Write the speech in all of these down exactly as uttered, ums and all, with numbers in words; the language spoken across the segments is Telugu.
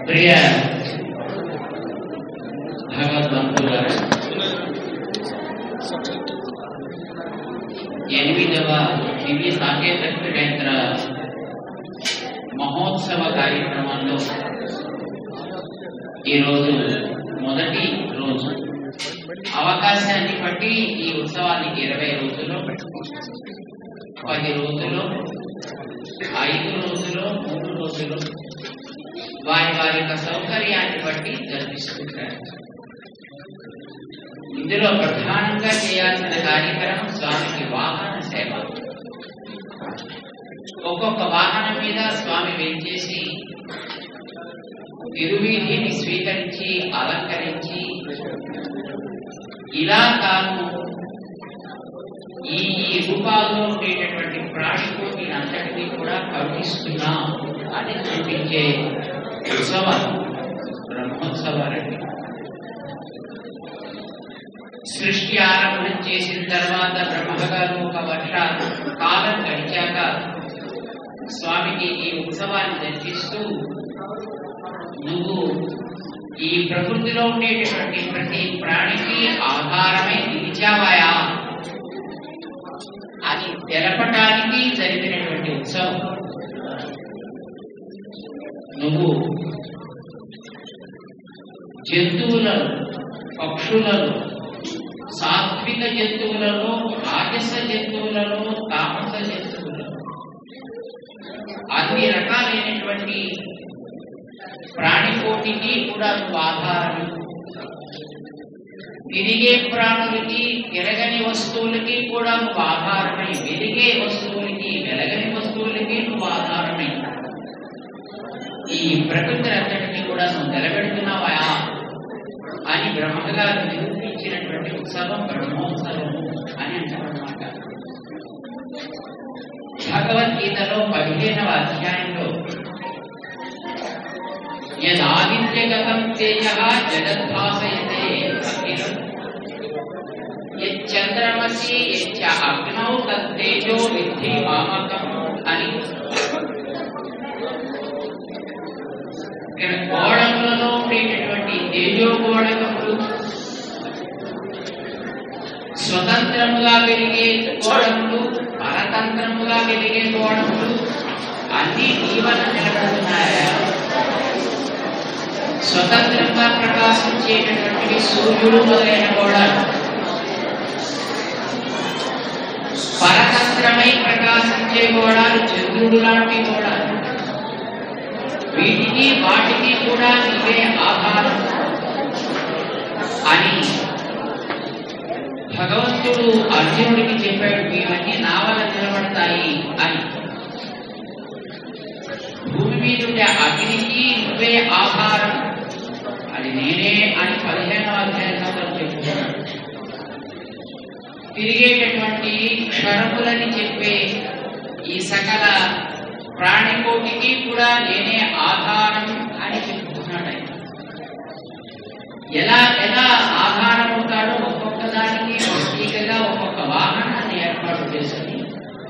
ప్రియ భగవద్బంధువులారా, ఎనిమిదవ దివ్య సాకేత క్షేత్ర మహోత్సవ కార్యక్రమంలో ఈరోజు మొదటి రోజు. అవకాశాన్ని బట్టి ఈ ఉత్సవానికి ఇరవై రోజులు, పది రోజులు, ఐదు రోజులు, మూడు రోజులు వారి వారి యొక్క సౌకర్యాన్ని బట్టి జరిపిస్తుంటారు. ఇందులో ప్రధానంగా చేయాల్సిన కార్యక్రమం స్వామికి వాహన సేవ. ఒక్కొక్క వాహనం మీద స్వామి వేంచేసి తిరువీధిని స్వీకరించి అలంకరించి ఇలా తాను ఈ ఈ రూపాల్లో ఉండేటటువంటి ప్రాణికోటిని అంతటినీ కూడా కరుణిస్తున్నా అని చూపించే ఉత్సవం బ్రహ్మోత్సవాలండి. సృష్టి ఆరంభం చేసిన తర్వాత బ్రహ్మగారు ఒక వర్ష కాలం గడిచాక స్వామికి ఈ ఉత్సవాన్ని దర్శిస్తూ, నువ్వు ఈ ప్రకృతిలో ఉండేటటువంటి ప్రతి ప్రాణికి ఆధారమై నిలిచావాయా అని తెలపటానికి జరిగినటువంటి ఉత్సవం. నువ్వు జంతువులను, పక్షులను, సాత్విక జంతువులలో, రాజస జంతువులలో, తామస జంతువులలో అన్ని రకాలైనటువంటి ప్రాణికోటికి కూడా నువ్వు ఆధారం. తిరిగే ప్రాణులకి, తిరగని వస్తువులకి కూడా నువ్వు ఆధారమై, వెలిగే వస్తువులకి, వెలగని వస్తువులకి నువ్వు ఆధారమై ఈ ప్రకృతి అంతటినీ కూడా నువ్వు నిలబెడుతున్నావా అని బ్రహ్మగారు నిరూపించినటువంటి ఉత్సవం బ్రహ్మోత్సవం అని అంటారన్నమాట. భగవద్గీతలో పదిహేనవ అధ్యాయంలో యదాదిత్యగతం తేజః జగద్భాసయతే అఖిలం యచ్చంద్రమసి యచ్చ అగ్నౌ తత్తేజో విద్ధి మామకం అని గోళములలో ఉండేటటువంటి తేజో గోళకములు, స్వతంత్రముగా వెలిగే గోళములు, పరతంత్రముగా వెలిగే గోళములు అన్ని జీవన నిలబడుతున్నాయా? స్వతంత్రంగా ప్రకాశించేటటువంటి సూర్యుడు మొదలైన గోళాలు, పరతంత్రమై ప్రకాశించే గోళాలు చంద్రుడు లాంటి గోళాలు, వీటికి వాటికి కూడా నీవే ఆధారం అని భగవంతుడు అర్జునుడికి చెప్పాడు. ఇవన్నీ నా వల్ల నిలబడతాయి అని. భూమి మీద ఉండే అగ్నికి నువ్వే ఆధారం, అది నేనే అని పదిహేనవ అధ్యాయంలో చెప్తున్నాడు. తిరిగేటటువంటి క్షరములని చెప్పే ఈ సకల ప్రాణికోటికి కూడా నేనే ఆధారం అని చెప్తున్నాడు. ఎలా ఎలా ఆధారం అవుతాడో ఒక్కొక్క దానికి ప్రత్యేకంగా ఒక్కొక్క వాహనాన్ని ఏర్పాటు చేసుకుని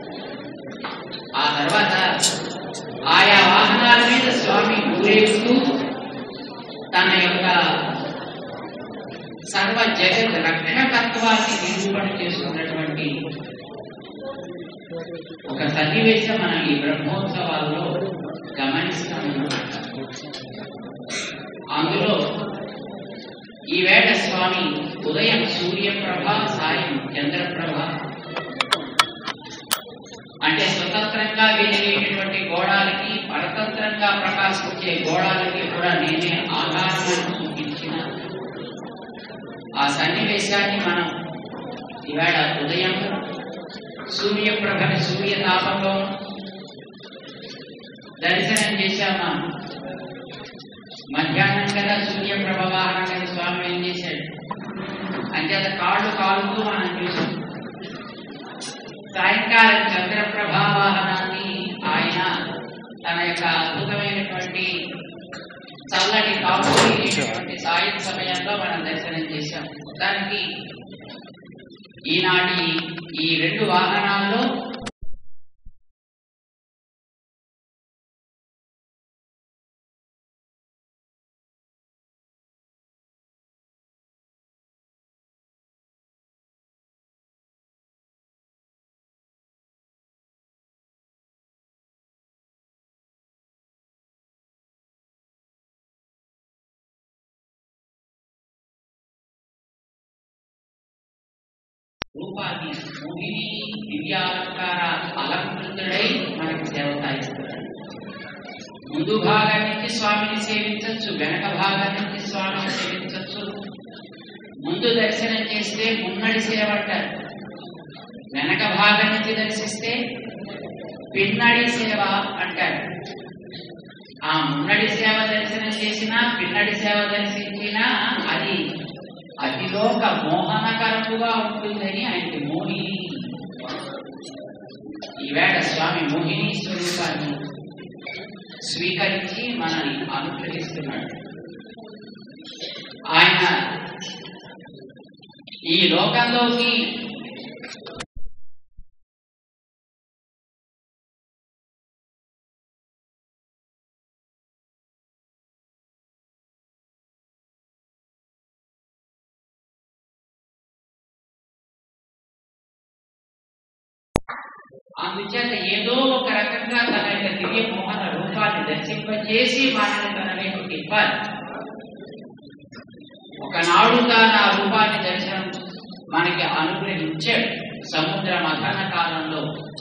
ఆ తర్వాత ఆయా వాహనాల మీద స్వామి ఊరేగుతూ తన యొక్క సర్వ జగత్ రక్షకత్వాన్ని నిరూపణ చేసుకున్నటువంటి ఒక సన్నివేశం మనం ఈ బ్రహ్మోత్సవాల్లో గమనిస్తాము. అందులో ఈవేళ స్వామి ఉదయం సూర్యప్రభ, సాయం చంద్రప్రభ అంటే స్వతంత్రంగా వెలిగేటటువంటి గోళాలకి, పరతంత్రంగా ప్రకాశించే గోళాలకి కూడా నేనే ఆధారాన్ని చూపించిన ఆ సన్నివేశాన్ని మనం ఈవేళ ఉదయం సూర్యప్రభని సూర్యతాపంలో దర్శనం చేశామా. మధ్యాహ్నం కదా సూర్యప్రభ వాహనాన్ని స్వామి ఏం చేశాడు అంటే అది కాళ్ళు కాలుతూ మనం చూసాం. సాయంకాలం చంద్రప్రభ వాహనాన్ని ఆయన తన యొక్క అద్భుతమైనటువంటి చల్లటి కాపుటువంటి సాయం సమయంలో మనం దర్శనం చేశాం. దానికి ఈనాటి ఈ రెండు వాహనాల్లో రూపాన్ని మోహిని దివ్యాలంకార అలంకృతుడై మనకు సేవ సాగిస్తున్నాడు. ముందు భాగం నుంచి స్వామిని సేవించవచ్చు, వెనక భాగం నుంచి స్వామిని సేవించవచ్చు. ముందు దర్శనం చేస్తే మున్నడి సేవ అంటారు, వెనక భాగం నుంచి దర్శిస్తే పిన్నడి సేవ అంటారు. ఆ మున్నడి సేవ దర్శనం చేసినా పిన్నడి సేవ దర్శించినా అది అతిలోక మోహనకరముగా ఉంటుందని ఆయనకి మోహిని. ఈవేళ స్వామి మోహిని స్వరూపాన్ని స్వీకరించి మనల్ని అనుగ్రహిస్తున్నాడు. ఆయన ఈ లోకంలోకి అందుచేత ఏదో ఒక రకంగా తన యొక్క దివ్య మోహన రూపాన్ని దర్శింపజేసి మనల్ని తన వైపు తిప్పాలి. ఒకనాడు తాను ఆ రూపాన్ని దర్శనం మనకి అనుగ్రహించాడు సముద్ర మథన కాలంలో.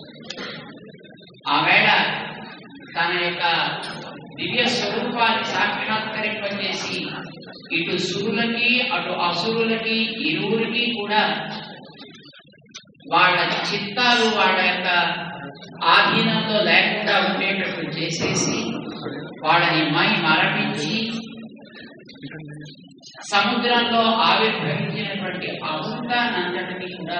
ఆ వేళ తన యొక్క దివ్య స్వరూపాన్ని సాక్షాత్కరింపజేసి ఇటు సురులకి అటు అసురులకి ఇరువురికి కూడా వాళ్ళ చిత్తాలు వాళ్ళ యొక్క ఆధీనంలో లేకుండా ఉండేటట్టు చేసేసి వాళ్ళని మై మరపించి సముద్రంలో ఆవిర్భవించినటువంటి అమృతానంతటిని కూడా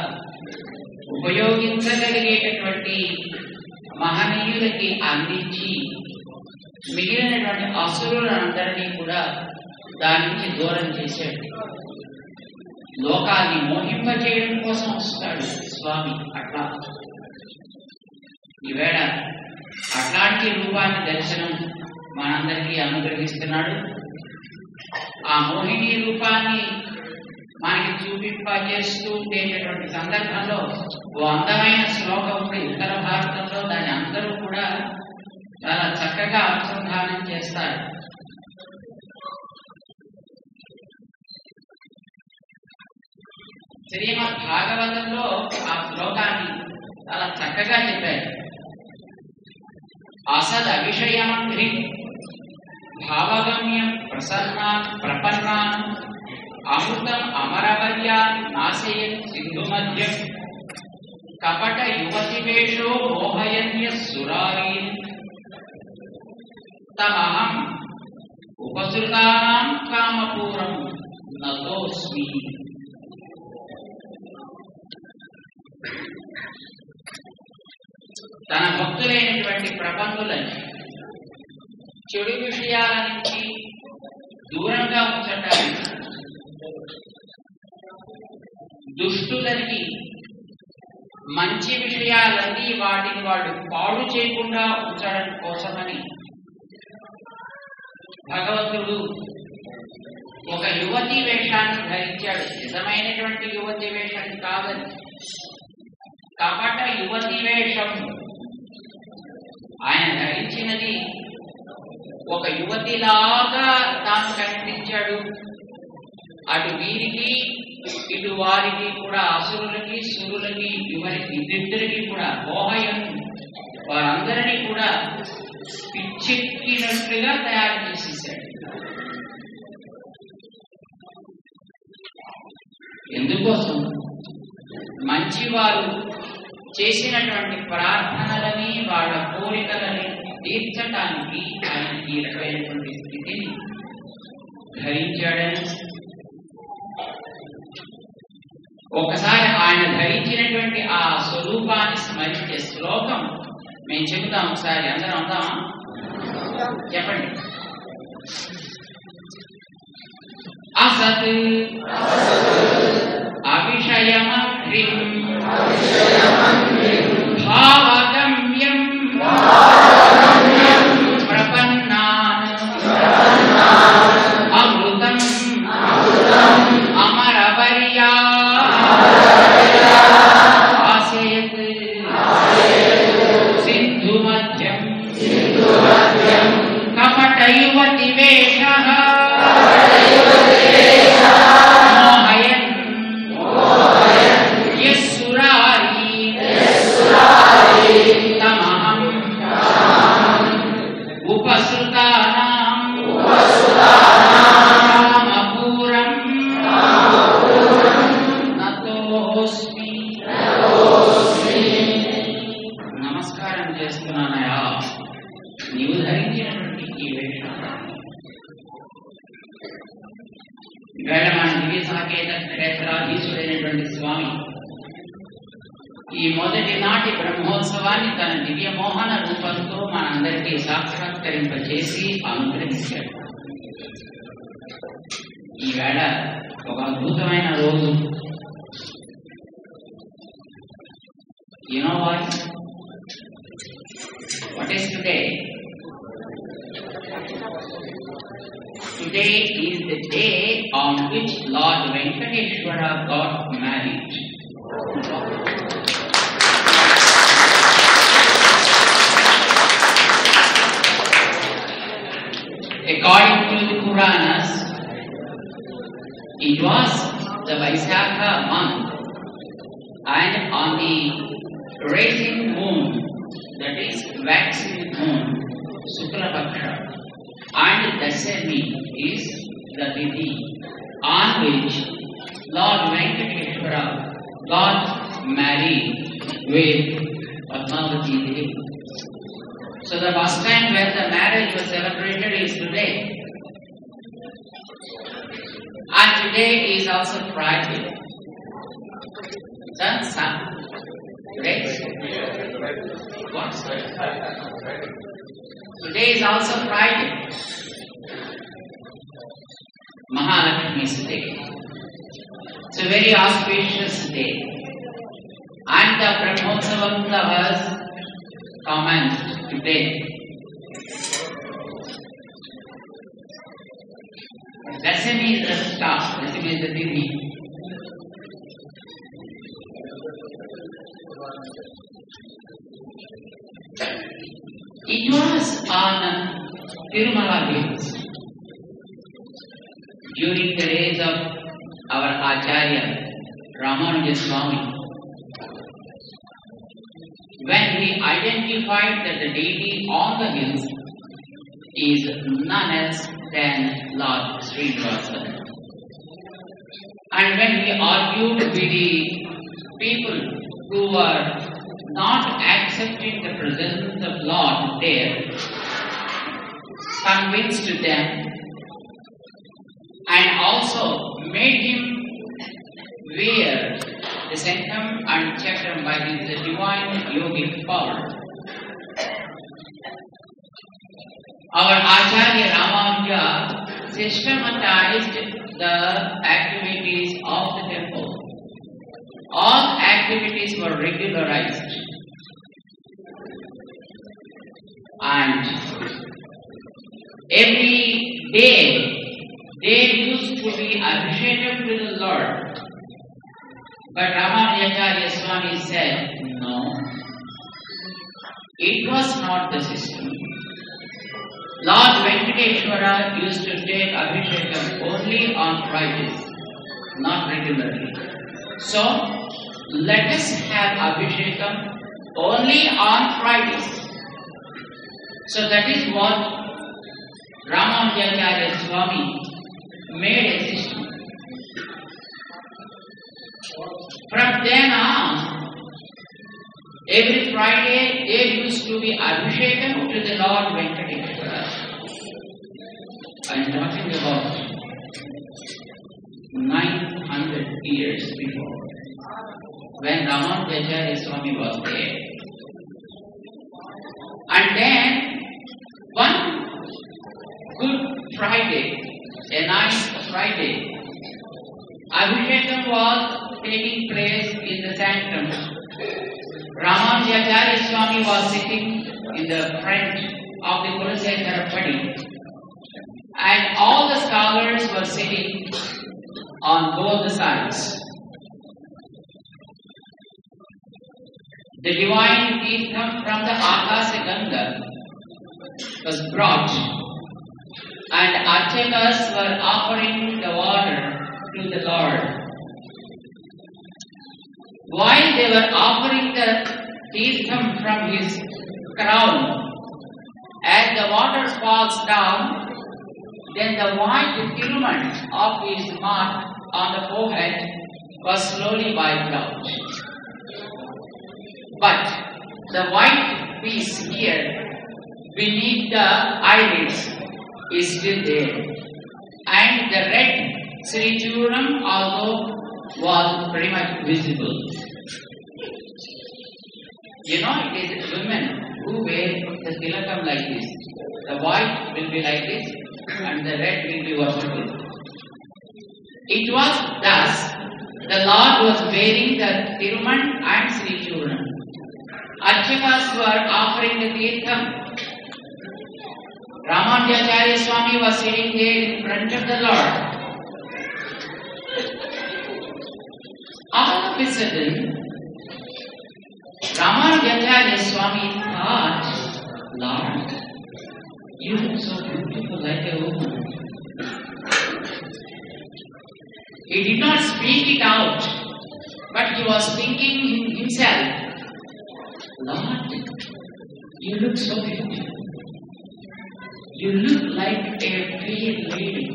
ఉపయోగించగలిగేటటువంటి మహనీయులకి అందించి మిగిలినటువంటి అసురులందరినీ కూడా దాని నుంచి దూరం చేశాడు. లోకాన్ని మోహింపచేయడం కోసం వస్తాడు స్వామి. అట్లా ఈవేళ అట్లాంటి రూపాన్ని దర్శనం మనందరికీ అనుగ్రహిస్తున్నాడు. ఆ మోహిని రూపాన్ని మనకి చూపింపజేస్తూ ఉండేటటువంటి సందర్భంలో ఓ అందమైన శ్లోకం ఉంది ఉత్తర భారతంలో. దాన్ని అందరూ కూడా చాలా చక్కగా అనుసంధానం చేస్తారు. శ్రీమద్ భాగవతంలో ఆ శ్లోకాన్ని చాలా చక్కగా చెప్పారు. అసద్ అవిషయమంత్రి భావగమ్యం ప్రసన్నా ప్రపన్నా అమృతం అమరవర్యాన్ నాశయన్ సింధు మధ్యం కపట యువతి వేషో మోహయన్య సురారీన్ తమహం ఉపసృతానాం కామపూరం నతోస్మి. తన భక్తులైనటువంటి ప్రబంధులని చెడు విషయాల నుంచి దూరంగా ఉంచడానికి, దుష్టులకి మంచి విషయాలన్నీ వాటిని వాడు పాడు చేయకుండా ఉంచడం కోసమని భగవంతుడు ఒక యువతి వేషాన్ని ధరించాడు. నిజమైనటువంటి యువతి వేషం కాదని, కపట యువతి వేషం. ఆయన ధరించినది ఒక యువతిలాగా తాను కనిపించాడు. అటు వీరికి ఇటు వారికి కూడా, అసురులకి సురులకి యువరికి ఇద్దరికి కూడా మోహయం, వారందరినీ కూడా పిచ్చెక్కినట్లుగా తయారు చేసేసాడు. ఎందుకోసం? మంచివారు చేసినటువంటి ప్రార్థనలని వాళ్ళ కోరికలని తీర్చటానికి ఆయన ఈ రకమైనటువంటి స్థితిని ధరించాడని. ఒకసారి ఆయన ధరించినటువంటి ఆ స్వరూపాన్ని స్మరించే శ్లోకం మేము చెబుతాం. ఒకసారి అందరం అందామా? చెప్పండి. అసత్ అవిషయమగ్రిం భావగమ్యం ప్రపన్నాన్ అమృతం అమరవర్యా ఆసయత్ సింధు మధ్యం కపట యువతి వేషః మోహయన్ Upasrutanam Ramapuram Natosmi Namaskaram Chestunanaya Neevu dharinchiనటువంటి ఈ వేషం ఈవేళ మన దివ్య సాకేత క్షేత్రాధీశుడైనటువంటి స్వామి ఈ మొదటి నాటి బ్రహ్మోత్సవాన్ని తన దివ్య మోహన రూపంతో మనందరికీ సాక్షాత్కరింపచేసి అనుగ్రహించాడు. ఈవేళ ఒక అద్భుతమైన రోజు. You know why? What is today? Today is the day on which Lord Venkateshwara got married. According to the Puranas, it was the Vaisakha month, and on the rising moon, that is waxing moon, Shukla Paksha, and Dasami is the Tithi on which Lord Venkateshwara got married with Padmavati Devi. So the first time when the marriage was celebrated is today. And today is also Friday. Sun, sun. Today? What? Today is also Friday. Mahalakshmi's day. It's a very auspicious day. And the Bramhotsavam was commenced today. Dasami is the star. Dasami is the Tithi. It was on Tirumala Hills during the days of our Acharya Swamiji, when he identified that the deity on the hills is none else than Lord Srinivasa. And when he argued with the people who were not accepting the presence of Lord there, convinced them and also made him wear the Sankham and Chakram by his divine yogic power. Our Acharya Ramanuja systematized the activities of the temple. All activities were regularized. And every day they used to be abhishekam to the Lord. But Ramanujacharya Swami said, no, it was not the system. Lord Venkateshwara used to take abhishekam only on Fridays, not regularly. So, let us have abhishekam only on Fridays. So that is what Ramanujacharya Swami made a system. From then on, every Friday there used to be abhishekam to the Lord Venkateshwara. I am talking about nine hundred years before, when Ramanujacharya Swami was there. And then, one Good Friday, a nice Friday, abhishekam was taking place in the sanctum. Ramanujacharya Swami was sitting in the front of the Kulaseshwara Padi, and all the scholars were sitting on both the sides. The divine Tirtham from the Akasa Ganga was brought, and Archakas were offering the water to the Lord. While they were offering the Tirtham from his crown, As the water falls down, then the white filament of his mark on the forehead was slowly wiped out. But the white piece here beneath the eyelids is still there. And the red Sri Churam also was pretty much visible. You know, it is women who wear the tilakam like this. The white will be like this and the red will be vertical. It was thus the Lord was wearing the Tiruman and Sri Churam. Archakas were offering the Tirtham. Ramanujacharya Swami was sitting there in front of the Lord. All of a sudden, Ramanujacharya Swami thought, Lord, you look so beautiful like a woman. He did not speak it out, but he was thinking in himself, Lord, you look so beautiful. You look like a fair lady.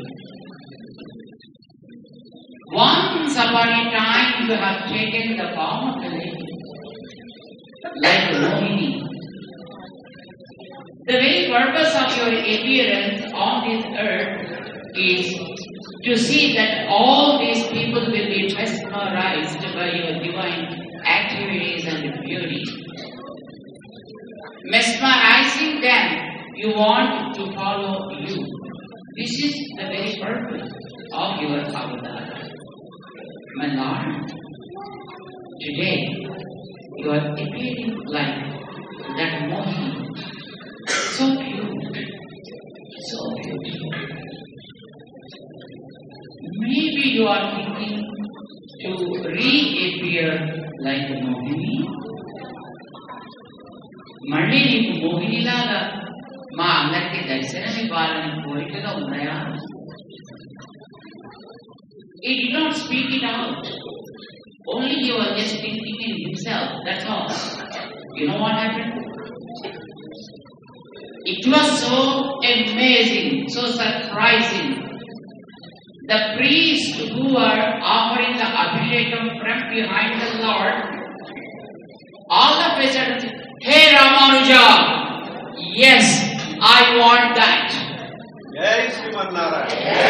Once upon a time you have taken the form of a lady, like a Mohini. The very purpose of your appearance on this earth is to see that all these people will be mesmerized by your divine activities and beauty. Mesmerizing them, you want to follow you. This is the very purpose of your avatar. My Lord, today you are appearing like that Mohini, so cute, so beautiful. Maybe you are thinking to reappear like a Mohini. మళ్ళీ నీకు మోహినిలాగా మా అందరికి దర్శనం ఇవ్వాలని కోరికగా ఉన్నాయా? He did not speak it out. Only he was just thinking in himself. That's all. You know what happened? It was so amazing, so surprising. The priests who were offering the abhishekam from behind the Lord, all of a sudden, hey Ramanuja, yes, I want that. Yes, Srimanara.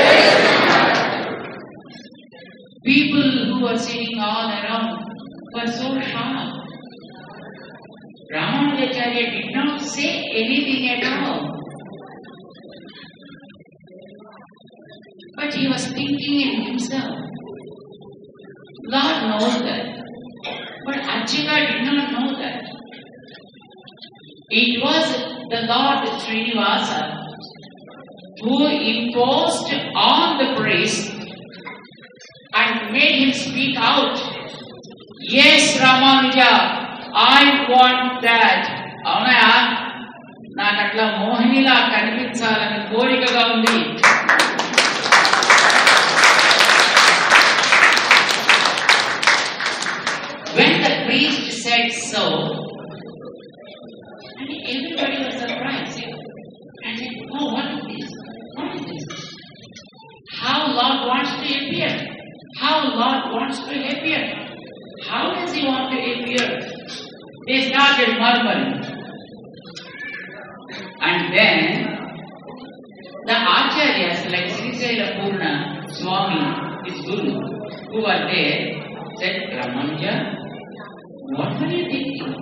People who were sitting all around were so shocked. Ramanujacharya did not say anything at all. But he was thinking in himself. Lord knows that. But Archika did not know that. It was the Lord Srinivasa who imposed on the priest and made him speak out. Yes, Ramanuja, I want that. Avunaya, నాకు అట్లా మోహినిలా కనిపించాలని కోరికగా ఉంది. When the priest said so, and everybody was surprised. And said, oh, what is this? What is this? How Lord wants to appear? How Lord wants to appear? How does he want to appear? They started murmuring. And then the Acharyas like Srisela Purna Swami, his Guru, who were there, said, Ramanuja, what were you thinking?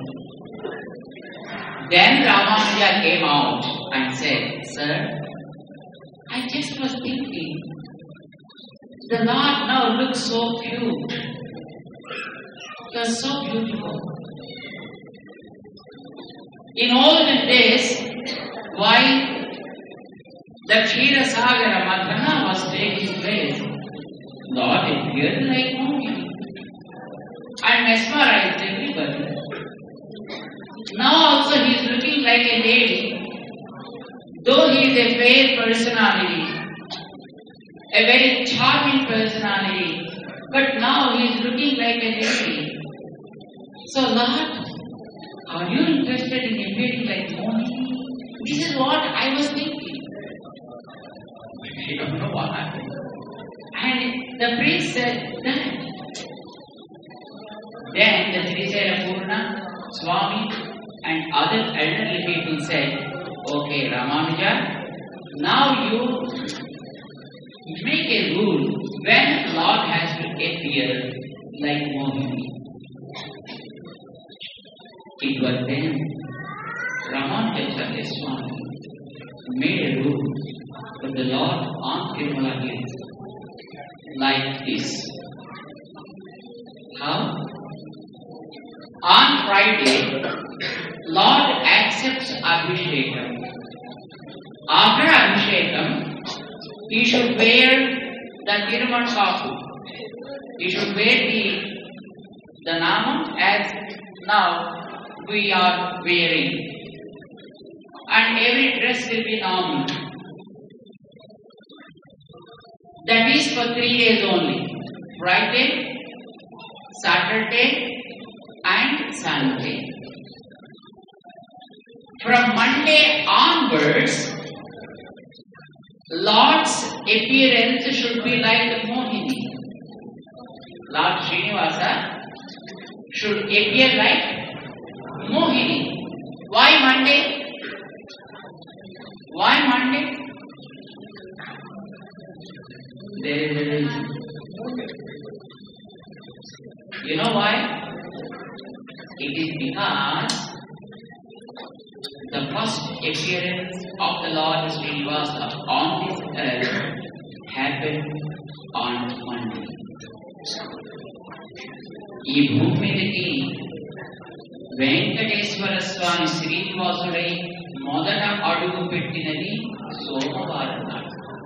Then Ramanuja came out and said, Sir, I just was thinking, the Lord now looks so cute. He was so beautiful. In olden days, while the Kshira Sagara Madhana was taking place, Lord appeared like Mohini and mesmerized everybody. Now also he is looking like a lady, though he is a fair personality, a very charming personality, but now he is looking like a lady. So Lord, are you interested in appearing like Mohini? This is what I was thinking. I don't know what happened. And the priest said that. Then the Sri Purna, Swami and other elderly people said, okay, Ramanuja, now you make a rule when Lord has to appear like Mohini. It was then Ramanuja Swami made a rule for the Lord on Tirumala Hills like this. How? On Friday, Lord accepts Abhishekam. After Abhishekam, he should wear the Tiruman Kapu. He should wear the, the Namam as now we are wearing. And every dress will be normal. That is for three days only. Friday, Saturday, and Sunday. From Monday onwards, Lord's appearance should be like Mohini. Lord Srinivasa should appear like Mohini. Why Monday? Why Monday? There is a reason. You know why? It is because the first appearance of the Lord Srinivasa on this earth happened on Monday. ఈ భూమి మీదకి వెంకటేశ్వర స్వామి శ్రీనివాసుడై మొదట అడుగు పెట్టినది సోమవారం నాడు.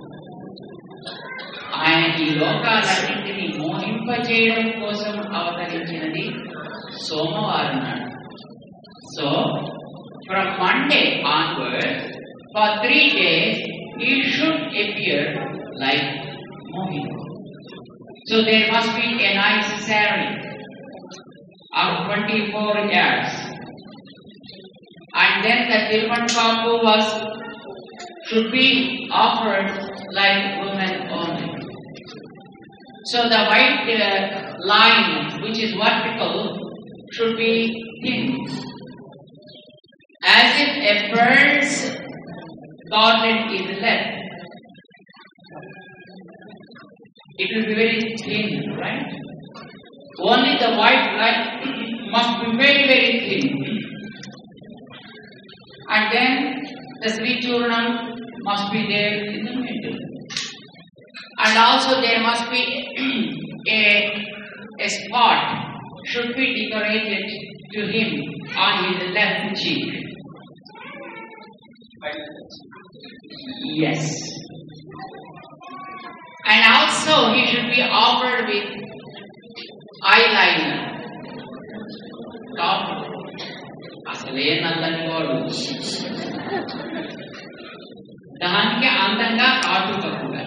ఆయన ఈ లోకాలన్నింటినీ మోహింపజేయడం కోసం అవతరించినది సోమవారం నాడు. So, from Monday onwards, for three days, he should appear like Mohini. So there must be a nice saree of twenty-four yards. And then the Tiruman Kapu was should be offered like women only. So the white uh, line, which is vertical, should be thin. As if a bird's garden is left. It will be very thin, right? Only the white line must be very, very thin. And then the Sri Churnam must be there in the middle. And also there must be a, a spot should be decorated to him on his left cheek. Yes. And also he should be offered with eyeliner. Top. అసలే నల్లని వాడు దానికి అందంగా కాటుక కూడా.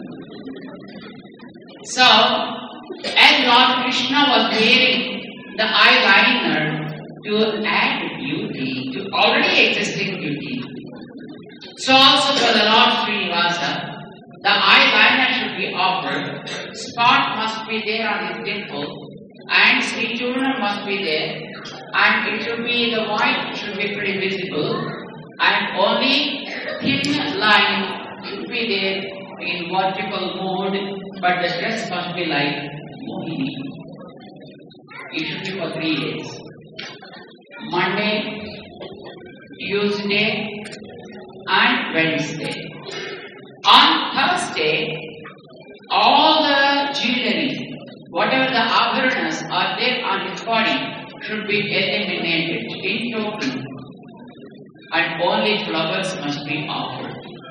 So, as Lord Krishna was wearing the eyeliner to add beauty to already existing beauty, so also for the Lord Srinivasa, the eyeliner should be offered, spot must be there on his dimple, and Sri Churnam must be there, and it should be, the white should be pretty visible, and only thin line should be there in vertical mode, but the dress must be like Mohini. It should be for three days. Monday, Tuesday, and Wednesday. On Thursday, all the jewelry, whatever the abharanas are there on his body, should be eliminated in total, and only flowers must be offered.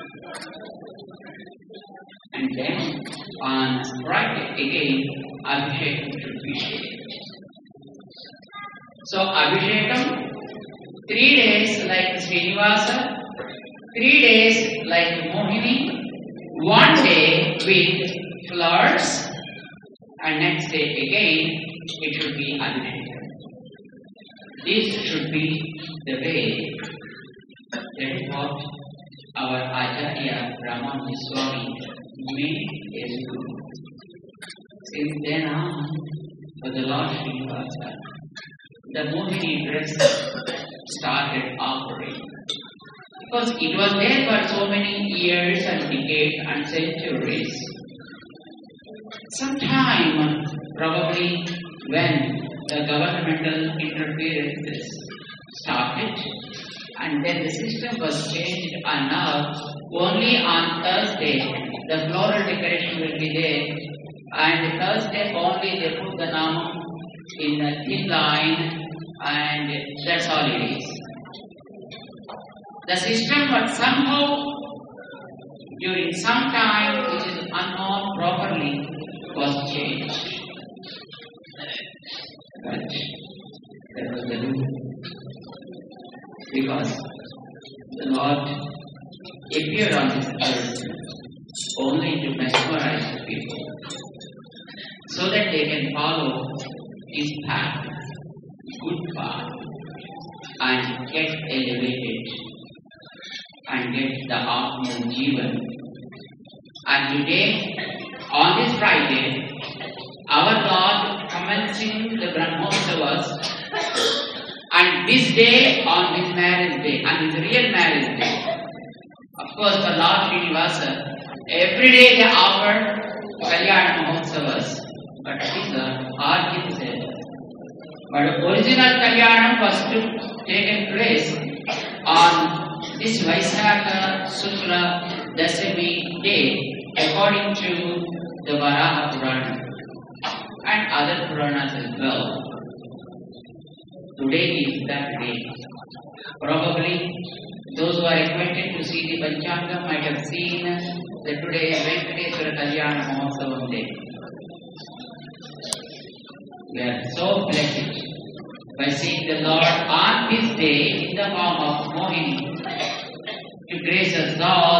And then on Friday again, Abhishekam should be shared. So Abhishekam, three days like Srinivasa, three days like Mohini, one day with flowers, and next day again it should be Abhishekam. This should be the way That is what our Acharya Bramhotsavam made as Guru. Since then on, for the Lord Srinivasa, the Mohini dress started operating. Because it was there for so many years and decades and centuries. Sometime, probably when the governmental interferences started, and then the system was changed, and now only on Thursday the floral decoration will be there, and Thursday only they put the Namam in a thin line, and that's all it is. The system was somehow during some time, which is unknown properly, was changed. But that was the rule. Because the Lord appeared on this earth only to mesmerize the people, so that they can follow His path, good path, and get elevated, and get the Atma Jeevan. And today, on this Friday, our Lord commencing the Brahmotsavas, and this day on his marriage day, on his real marriage day. Of course, for Lord Srinivasa, every day they offer Kalyana Mahotsavas, but these are artificial. But original Kalyanam was to taken place on this Vaisakha Sukla Dasami day, according to the Varaha Purana and other Puranas as well. Today is that day. Probably those who are acquainted to see the Panchanga might have seen that today is Venkateswara Kalyana Mahotsavam day. We are so blessed by seeing the Lord on this day in the form of Mohini to grace us all.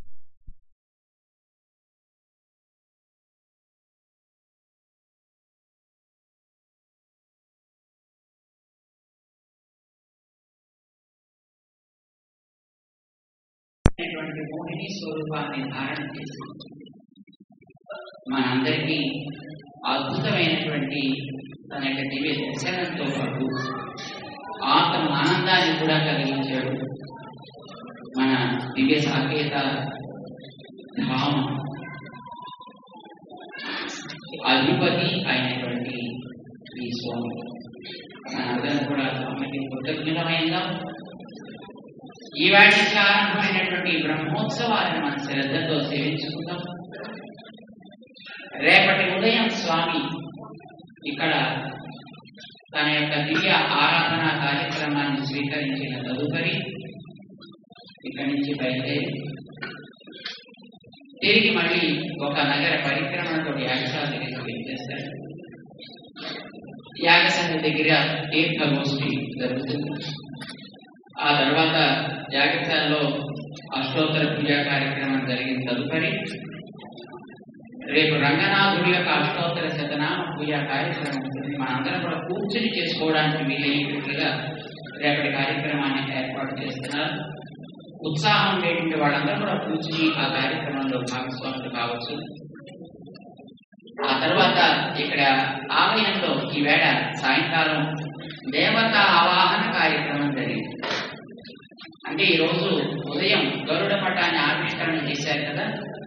Mohini స్వరూపాన్ని ధారణ చేసి మనందరికీ అద్భుతమైనటువంటి తన యొక్క దివ్య దర్శనంతో పాటు ఆత్మ ఆనందాన్ని కూడా కలిగించాడు. మన దివ్య సాకేత ధామ అధిపతి అయినటువంటి ఈ స్వామి, మనందరం కూడా స్వామికి కృతజ్ఞతమైందాం. ఈవాటి ప్రారంభమైనటువంటి బ్రహ్మోత్సవాలను మన శ్రద్ధతో సేవించుకుందాం. రేపటి ఉదయం స్వామి ఇక్కడ తన యొక్క దివ్య ఆరాధన కార్యక్రమాన్ని స్వీకరించిన తదుపరి ఇక్కడి నుంచి బయలుదేరి తిరిగి మళ్ళీ ఒక నగర పరిక్రమణతో యాగశాల దగ్గరికి వెళ్ళేస్తారు. యాగశాల దగ్గర తీర్థగోష్ఠి జరుగుతుంది. ఆ తర్వాత యాగశాలలో అష్టోత్తర పూజా కార్యక్రమం జరిగిన తదుపరి రేపు రంగనాథుడి యొక్క అష్టోత్తర శతనామ పూజా కార్యక్రమం ఉంటుంది. మనందరం కూడా కూర్చుని చేసుకోవడానికి వీలయ్యేటట్లుగా రేపటి కార్యక్రమాన్ని ఏర్పాటు చేస్తున్నారు. ఉత్సాహం ఉండేటువంటి వాళ్ళందరూ కూడా కూర్చుని ఆ కార్యక్రమంలో భాగస్వాములు కావచ్చు. ఆ తర్వాత ఇక్కడ ఆలయంలో ఈవేళ సాయంకాలం దేవతా ఆవాహన కార్యక్రమం జరిగింది. అంటే ఈరోజు ఉదయం గరుడ మఠాన్ని ఆవిష్కరణ చేశారు కదా,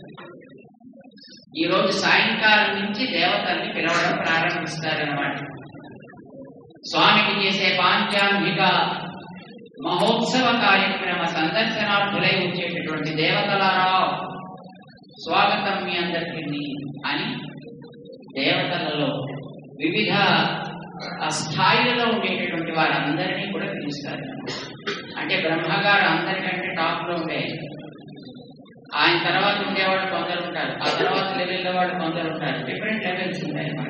ఈ రోజు సాయంకాలం నుంచి దేవతల్ని పిలవడం ప్రారంభిస్తారన్నమాట. స్వామికి చేసే పాంచాంగిక మహోత్సవ కార్యక్రమ సందర్శనార్థులై వచ్చేటటువంటి దేవతలారా స్వాగతం మీ అందరికీ అని దేవతలలో వివిధ స్థాయిలలో ఉండేటటువంటి వారందరినీ కూడా పిలుస్తారు. అంటే బ్రహ్మగారు అందరికంటే టాప్ లో ఉండే, ఆయన తర్వాత ఉండేవాళ్ళు కొందరు ఉంటారు, ఆ తర్వాత లెవెల్లో వాళ్ళు కొందరు ఉంటారు. డిఫరెంట్ లెవెల్స్ ఉంటాయి అన్నమాట.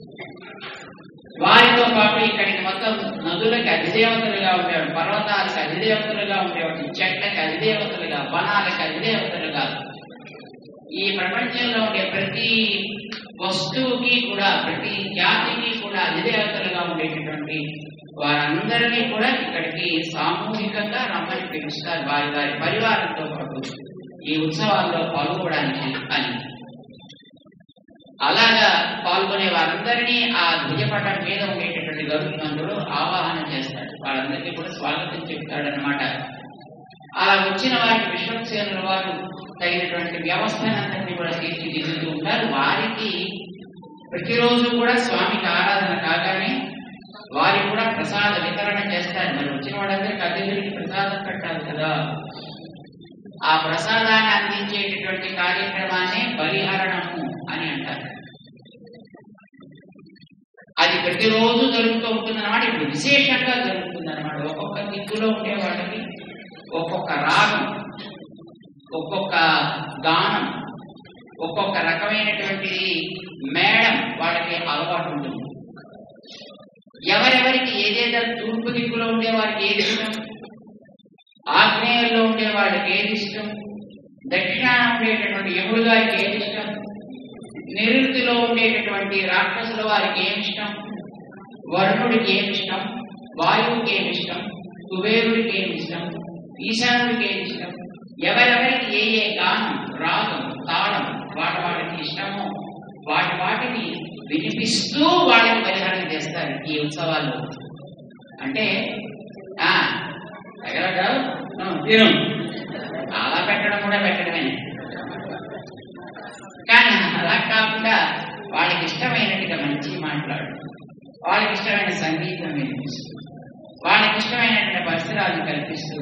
వారితో పాటు ఇక్కడికి మొత్తం నదులకు అధిదేవతలుగా ఉండేవాడు, పర్వతాలకు అధిదేవతలుగా ఉండేవాడు, చెట్లకు అధిదేవతలుగా, వనాలకు అధిదేవతలుగా, ఈ ప్రపంచంలో ఉండే ప్రతి వస్తువుకి కూడా ప్రతి జాతికి కూడా అధిదేవతలుగా ఉండేటటువంటి వారందరినీ కూడా ఇక్కడికి సామూహికంగా రమ్మని పిలుస్తారు వారి వారి పరివారంతో పాటు ఈ ఉత్సవాల్లో పాల్గొనడానికి అని. అలాగా పాల్గొనే వారందరినీ ఆ ధ్వజపటం మీద ఉండేటటువంటి గరుత్మంతుడు ఆవాహన చేస్తాడు. వాళ్ళందరికీ కూడా స్వాగతం చెప్తాడనమాట. అలా వచ్చిన వారికి విశ్వక్సేనుల వారు తగినటువంటి వ్యవస్థనందరినీ కూడా తీర్చిదిద్దుతూ ఉంటారు. వారికి ప్రతిరోజు కూడా స్వామికి ఆరాధన కాగానే వారికి కూడా ప్రసాద వితరణ చేస్తారు. మరి వచ్చిన వాళ్ళందరికీ అతిథులకి ప్రసాదం పెట్టాలి కదా. ఆ ప్రసాదాన్ని అందించేటటువంటి కార్యక్రమాన్ని బలిహరణము అని అంటారు. అది ప్రతిరోజు జరుగుతూ ఉంటుందన్నమాట. ఇప్పుడు విశేషంగా జరుగుతుందన్నమాట. ఒక్కొక్క దిక్కులో ఉండే వాళ్ళకి ఒక్కొక్క రాగం, ఒక్కొక్క గానం, ఒక్కొక్క రకమైనటువంటి మేళం వాళ్ళకి అలవాటు ఉంటుంది. ఎవరెవరికి ఏదేదో తూర్పు దిక్కులో ఉండే వారికి ఏది ఇష్టం, ఆగ్నేయంలో ఉండే వాళ్ళకి ఏది ఇష్టం, దక్షిణాన ఉండేటటువంటి యముడు గారికి ఏది ఇష్టం, నిరుతిలో ఉండేటటువంటి రాక్షసుల వారికి ఏమి ఇష్టం, వరుణుడికి ఏమి ఇష్టం, వాయువుకి ఏమి ఇష్టం, కుబేరుడికి ఏమి ఇష్టం, ఈశానుడికి ఏమి ఇష్టం, ఎవరెవరికి ఏ ఏ గానం, రాగం, తాళం వాటి వాటికి ఇష్టమో వాటి వాటిని వినిపిస్తూ వాళ్ళకి పరిహారం చేస్తారు ఈ ఉత్సవాల్లో. అంటే ఆ తిను అలా పెట్టడం కూడా పెట్టడమే. కానీ అలా కాకుండా వాళ్ళకి ఇష్టమైనట్టుగా మంచి మాట్లాడు, వాళ్ళకి ఇష్టమైన సంగీతం వినిపిస్తూ, వాళ్ళకి ఇష్టమైనటువంటి పరిసరాలను కల్పిస్తూ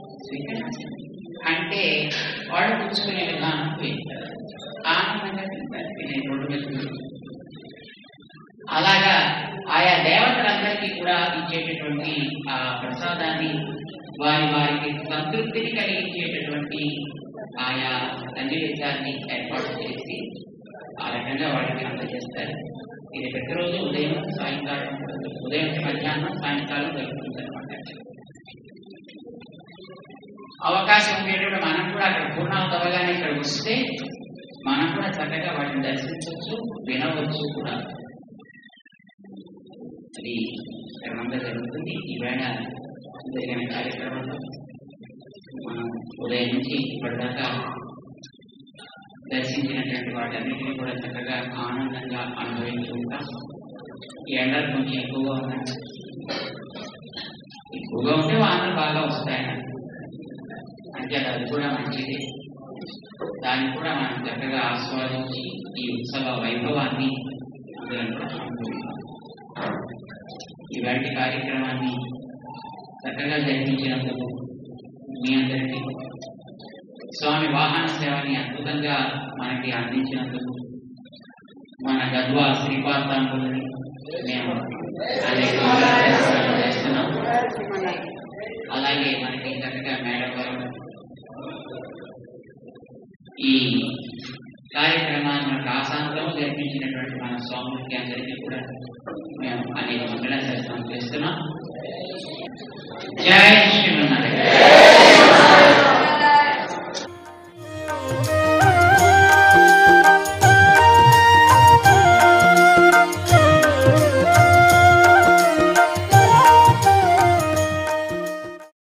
అంటే వాళ్ళు పుచ్చుకునే విధానం పెడతారు. ఆనందంగా తింటారు తినే రెండు వ్యక్తులు. అలాగా ఆయా దేవతలందరికీ కూడా ఇచ్చేటటువంటి ఆ ప్రసాదాన్ని వారి వారికి సంతృప్తిని కలిగించేటటువంటి ఆయా నైవేద్యాన్ని ఏర్పాటు చేసి ఆ రకంగా వాటికి అందజేస్తారు. ఇది ప్రతిరోజు ఉదయం సాయంకాలం, ఉదయం మధ్యాహ్నం సాయంకాలం జరుగుతుంది అనమాట. అవకాశం ఉండేటప్పుడు మనం కూడా అక్కడ పూర్ణాలు తవ్వగానే ఇక్కడ వస్తే మనం కూడా చక్కగా వాటిని దర్శించవచ్చు, వినవచ్చు కూడా. అది క్రమంగా జరుగుతుంది. ఈవేళ జరిగిన కార్యక్రమంలో మనం ఉదయం నుంచి ఇప్పటిదాకా దర్శించినటువంటి వాటన్నిటినీ కూడా చక్కగా ఆనందంగా అనుభవించి ఉంటాం. ఈ ఎండలు కొంచెం ఎక్కువగా ఉన్నాయి. ఎక్కువగా ఉంటే వానలు బాగా వస్తాయి అంటే అది కూడా మంచిది. దాన్ని కూడా మనం చక్కగా ఆస్వాదించి ఈ ఉత్సవ వైభవాన్ని అనుభవిస్తాం. ఇలాంటి కార్యక్రమాన్ని చక్కగా జరిపించినందుకు మీ అందరికీ, స్వామి వాహన సేవని అద్భుతంగా మనకి అందించినందుకు మన గద్వా శ్రీపాదాంబులని మేము అనేక చేస్తున్నాం. అలాగే మనకి చక్కగా మేడం గారు ఈ కార్యక్రమాన్ని మనకు ఆశాంతం జరిపించినటువంటి మన స్వాములకి అందరికీ కూడా మేము అనేక మంగళాశాసనం చేస్తున్నాం. జై